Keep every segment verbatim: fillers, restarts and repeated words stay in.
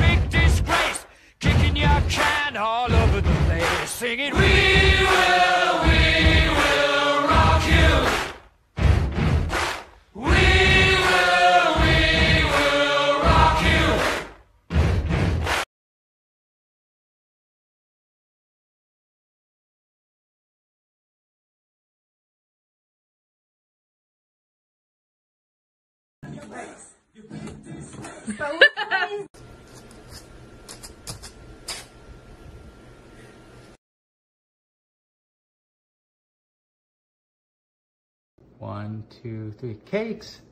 big disgrace, kicking your can all over the place, singing, we will, we will rock you. We will, we will rock you. One, two, three. Cakes!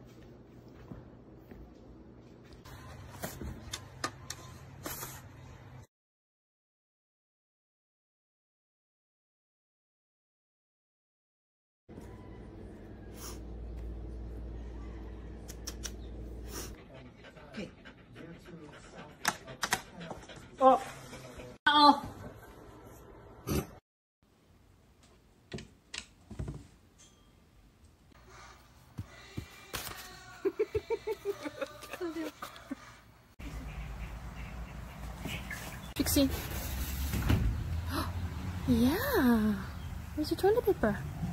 Okay. Oh! Uh-oh. Trixie. Yeah. Where's your toilet paper?